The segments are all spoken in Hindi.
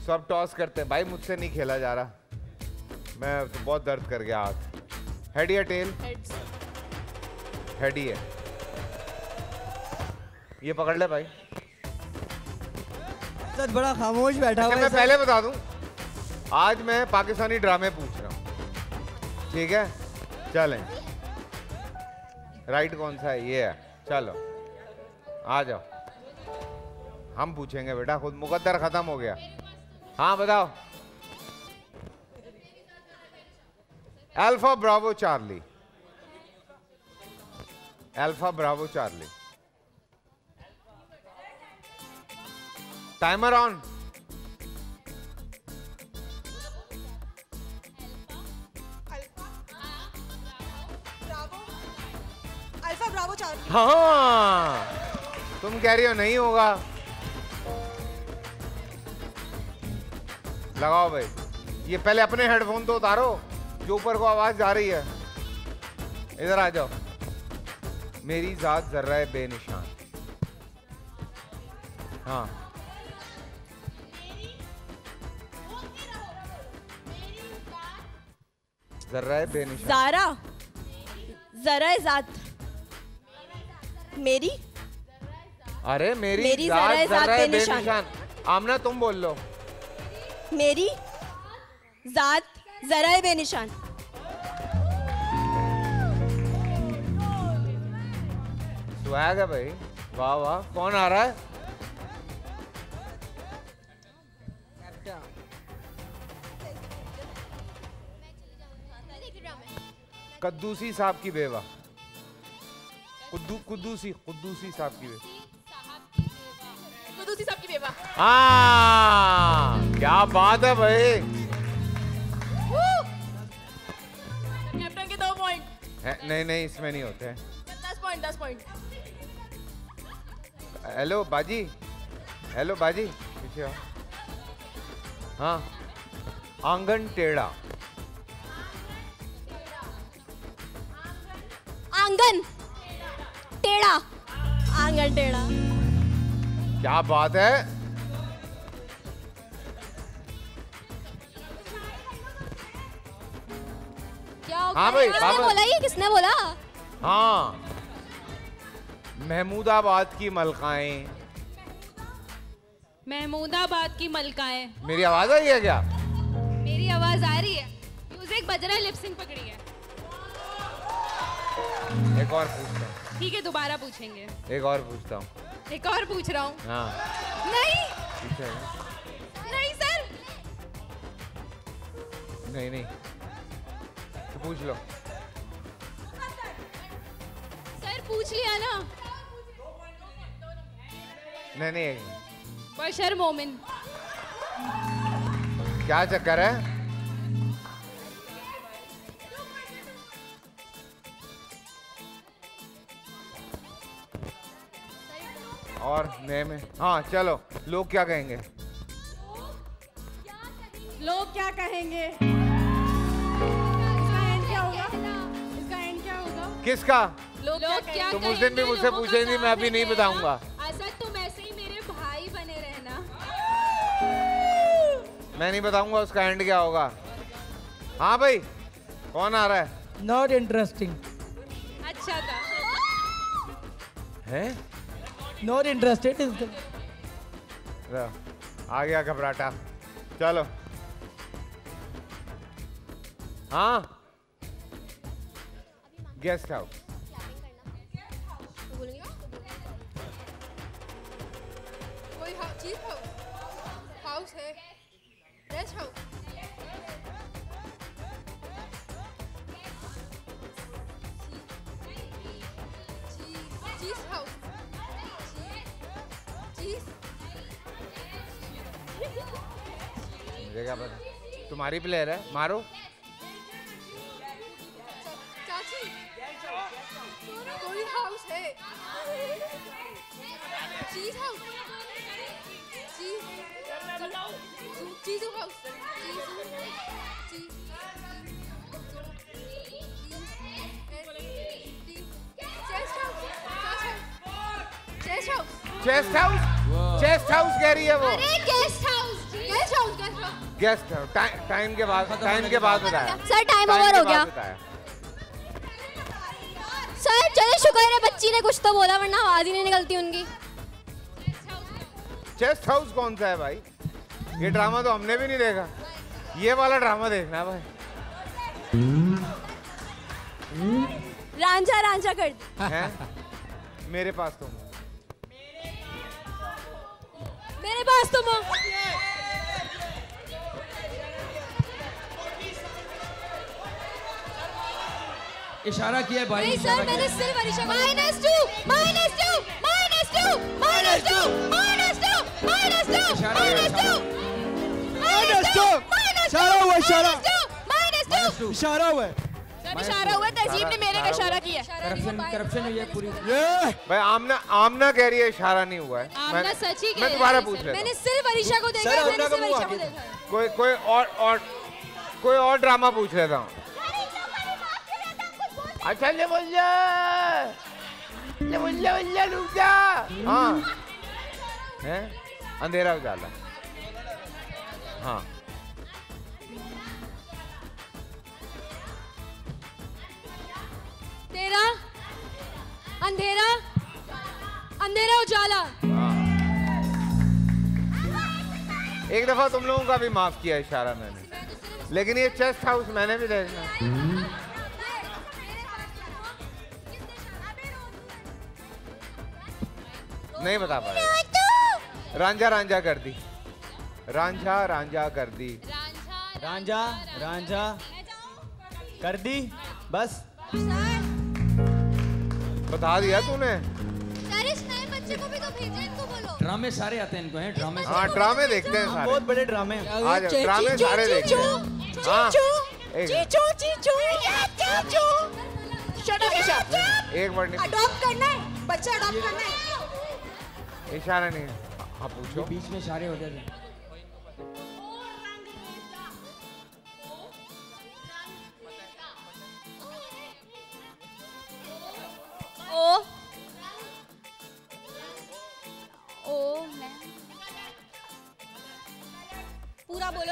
सब टॉस करते हैं भाई, मुझसे नहीं खेला जा रहा, मैं तो बहुत दर्द कर गया हाथ। हेड या टेल? हेड ही है। ये पकड़ ले भाई। सर बड़ा खामोश बैठा हुआ है। मैं पहले बता दूं, आज मैं पाकिस्तानी ड्रामे पूछ रहा हूँ, ठीक है? चलें। राइट कौन सा है? ये है। चलो आ जाओ, हम पूछेंगे बेटा खुद। मुकद्दर खत्म हो गया। हाँ बताओ। Alpha bravo charlie. Alpha bravo charlie. Timer on. Alpha bravo charlie. हाँ, तुम कह रही हो नहीं होगा। लगाओ भाई। ये पहले अपने हेडफोन तो उतारो, जो ऊपर को आवाज जा रही है। इधर आ जाओ। मेरी जात जर्रा बेनिशान। हाँ जर्रा बेनिशान। ज़ारा। ज़रा ज़ात। मेरी। अरे मेरी जात जर्रा बेनिशान। आमना तुम बोल लो। मेरी जात जरा बेनिशान। स्वैग है भाई, वाह वाह। कौन आ रहा है? कद्दूसी साहब की बेवा। कुद्दूसी साहब की बेवा। कुद्दूसी साहब की बेवा। हाँ, क्या बात है भाई। कैप्टन के 2 पॉइंट। नहीं इसमें नहीं होते हैं। 10 पॉइंट। हेलो बाजी, हेलो बाजी, पीछे आओ। हाँ, आंगन टेढ़ा। आंगन टेढ़ा। आंगन टेढ़ा। क्या बात है। क्या हाँ भाई, किसने बोला? ये किसने बोला? हाँ, महमूदाबाद की मलकाएं। महमूदाबाद की मलकाएं। मेरी आवाज आई है क्या? मेरी आवाज आ रही है। म्यूजिक बज रहा है, लिपसिंग पकड़ी है। एक और पूछता हूँ। ठीक है, दोबारा पूछेंगे। एक और पूछता हूँ। एक और पूछ रहा हूँ। हाँ नहीं पीछे। नहीं सर। नहीं तो पूछ लो। सर पूछ लिया ना। नहीं बशर मोमिन। क्या चक्कर है? और नए में। हाँ चलो, लोग क्या कहेंगे? लोग क्या कहेंगे? इसका एंड क्या होगा? किसका? लोग क्या तुम उस दिन भी मुझसे पूछे नहीं, मैं अभी नहीं बताऊंगा। असद तुम ऐसे ही मेरे भाई बने रहना। मैं नहीं बताऊंगा उसका एंड क्या होगा। हाँ भाई, कौन आ रहा है? Not interesting. अच्छा था। है? Not interested. आ गया घबराटा। चलो। हाँ, गेस्ट हाउस। कोई चीज हाउस है। Rest house. Cheese house. मुझे क्या पता, तुम्हारी प्लेयर है, मारो। चाची कोई हाउस है। Cheese house. चीजू हाउस। चेस्ट हाउस कह रही है वो। अरे गेस्ट हाउस। गेस्ट टाइम के बाद बताया। सर टाइम ओवर हो गया। सर चलो शुक्र है बच्ची ने कुछ तो बोला वरना आवाज ही नहीं निकलती उनकी। चेस्ट हाउस कौन सा है भाई? ये ड्रामा तो हमने भी नहीं देखा। ये वाला ड्रामा देखना भाई। रांझा रांझा कर दी। हैं? मेरे पास तुम मेरे पास तुम हो। इशारा किया है भाई। नहीं सर मैंने सिर्फ अरीशा -2 -2 इशारा हुआ है। इशारा हुआ तहजीब ने मेरे का इशारा किया। करप्शन हुई है पूरी। भाई आमना कह रही है इशारा नहीं हुआ है। आमना सच ही कह मैं रही दोबारा है पूछ सर। लेता मैंने सिर्फ अरीशा को देखा है। मैंने सिर्फ अरीशा को देखा है। कोई और ड्रामा पूछ लेता हूँ। अच्छा ले बोल रुक जा। हाँ है अंधेरा उजाला। हाँ तेरा अंधेरा अंधेरा उजाला। एक दफा तुम लोगों का भी माफ किया इशारा मैंने, लेकिन ये चेस्ट हाउस मैंने भी देखना। नहीं बता पाया। रांझा रांझा कर दी। रांझा रांझा कर दी। रांझा रांझा कर दी बस। बता दिया तूने। सर इस नए बच्चे को भी तो भेजो। इनको बोलो ड्रामे सारे आते हैं इनको हैं ड्रामे। हाँ ड्रामे देखते हैं सारे। बहुत बड़े ड्रामे। आ जाओ ड्रामे सारे देखते हैं। हाँ एक मिनट नहीं। अडॉप्ट करना है बच्चा अडॉप्ट करना है। इशारा नहीं। हाँ पूछो। बीच में इशारे हो जाते हैं। ओ मैं पूरा बोलो।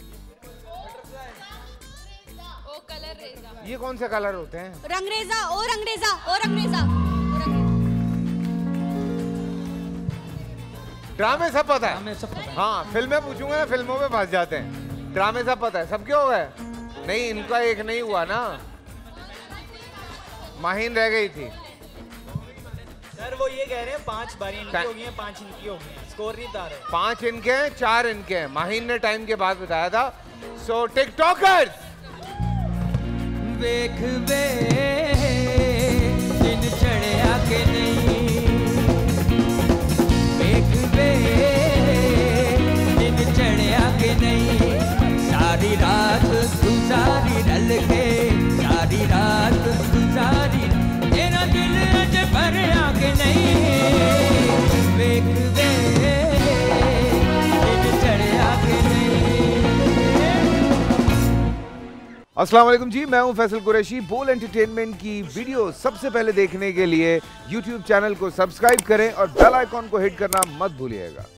ओ कलर रेजा। ये कौन से कलर होते हैं? रंगरेजा ओ रंगरेजा ओ रंगरेजा। ड्रामे सब पता है। ड्रामे सब पता है। हाँ फिल्में पूछूंगा ना फिल्मों में फंस जाते हैं। ड्रामे सब पता है। सब क्यों हो गए? नहीं इनका एक नहीं हुआ ना। माहिन रह गई थी। सर वो ये कह रहे हैं 5 बारी इनकी हो गई हैं 5 इनकी हो गई हैं। स्कोर नहीं बता रहे। 5 इनके हैं 4 इनके हैं। माहिन ने टाइम के बाद बताया था। सो टिकटॉकर्स वेख वे दिन चढ़िया के नहीं। वेख वे दिन चढ़िया के नहीं। सारी रात गुजारी रल के। सारी रात गुजारी तेरा दिल अज भरिया के नहीं। वेख वे दिन चढ़िया के नहीं। अस्सलाम वालेकुम जी, मैं हूं फैसल कुरैशी। बोल एंटरटेनमेंट की वीडियो सबसे पहले देखने के लिए YouTube चैनल को सब्सक्राइब करें और बेल आइकॉन को हिट करना मत भूलिएगा।